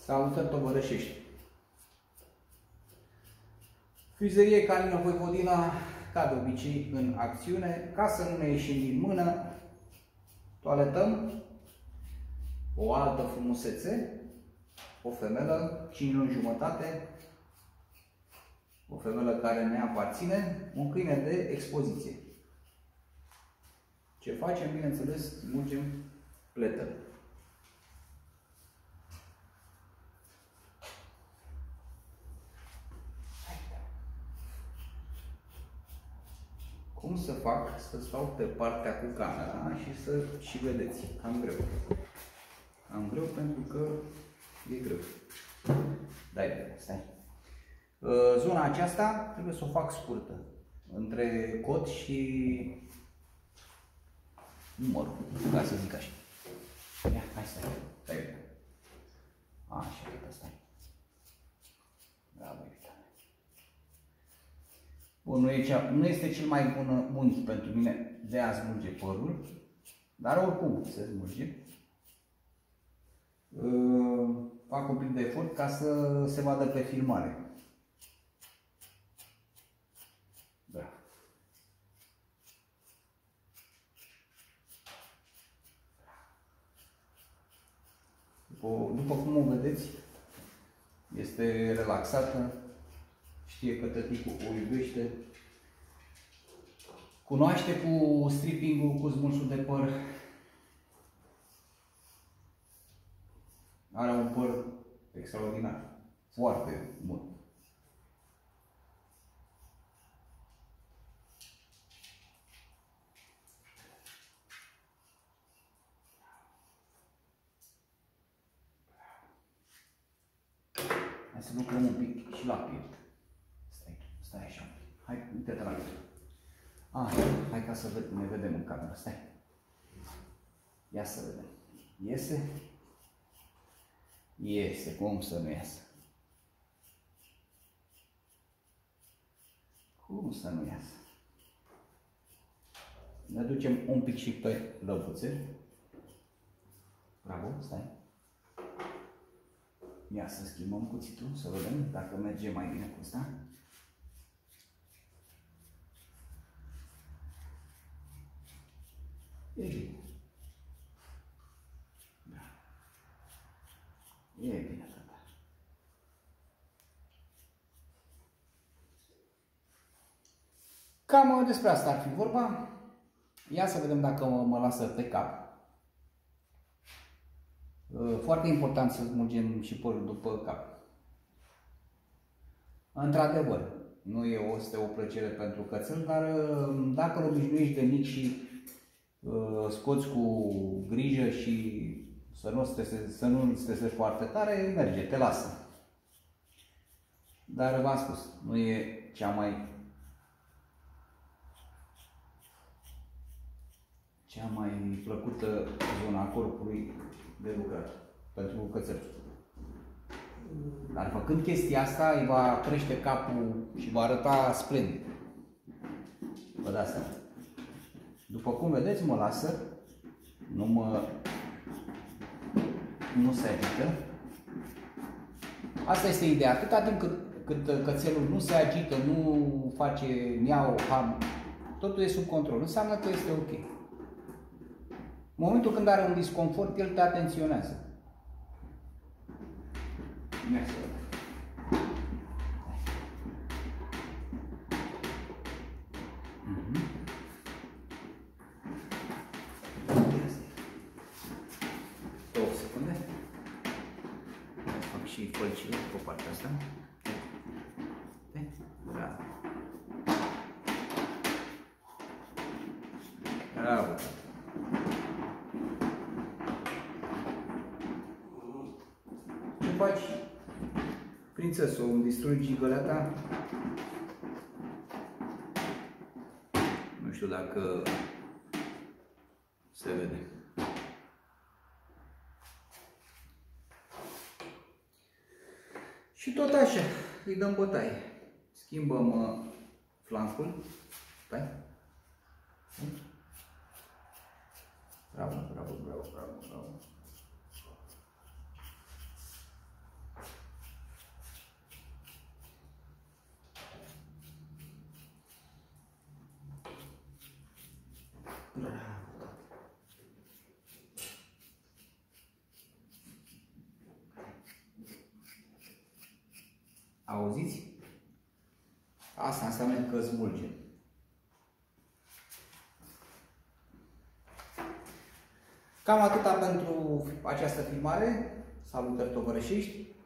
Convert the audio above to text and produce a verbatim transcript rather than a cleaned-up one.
Salutări tovărășești! Frizerie Canină Voivodina, ca de obicei, în acțiune. Ca să nu ne ieșim din mână, toaletăm o altă frumusețe, o femelă, cinci luni jumătate, o femelă care ne aparține, un câine de expoziție. Ce facem? Bineînțeles, smulgem pletele. Cum să fac să stau pe partea cu camera și să și vedeți? Cam greu. Cam greu pentru că e greu. Dai, stai. Zona aceasta trebuie să o fac scurtă. Între cot și numărul, ca să zic așa. Ia, hai stai. Stai. Așa, uite, stai. Bravo, uite. Bun, nu, e cea, nu este cel mai bun unghi pentru mine de a smulge părul, dar oricum se smulge. Fac un pic de efort ca să se vadă pe filmare. Da. După, după cum o vedeți, este relaxată. Știe că tăticul o iubește. Cunoaște cu stripping-ul, cu smulsul de păr. Are un păr extraordinar. Foarte bun. Hai să lucrăm un pic și la piept. Stai așa. Hai, uite-te la mine. Ah, hai ca să ne vedem în cameră. Stai. Ia să vedem. Iese? Iese. Cum să nu iasă? Cum să nu iasă? Ne ducem un pic și pe lăbuțe. Bravo, stai. Ia să schimbăm cuțitul, să vedem dacă merge mai bine cu ăsta. E bine. Da. E bine, tata. Cam despre asta ar fi vorba. Ia să vedem dacă mă, mă lasă pe cap. Foarte important să smulgem și părul după cap. Într-adevăr, nu e o, este o plăcere pentru cățel, dar dacă îl obișnuiești de mic și scoți cu grijă și să nu stresezi, să nu stresezi foarte tare, merge, te lasă. Dar v-am spus, nu e cea mai cea mai plăcută zona a corpului de lucrat pentru cățel. Dar făcând chestia asta, îi va crește capul și va arăta splendid. Vă dați seama. După cum vedeți, mă lasă, nu mă, nu se agită. Asta este ideea. Atâta timp cât, cât cățelul nu se agită, nu face miau, ham, totul e sub control. Înseamnă că este ok. În momentul când are un disconfort, el te atenționează. Mersi. Și fălcile pe partea asta. Bravo. Bravo. Ce faci, prințesă? Îmi distrugi găleata? Nu știu dacă se vede. Și tot așa, îi dăm bătaie. Schimbăm uh, flancul. Stai. Bravo, bravo, bravo, bravo, bravo. Auziți? Asta înseamnă că smulge. Cam atâta pentru această filmare. Salutări tovărășești!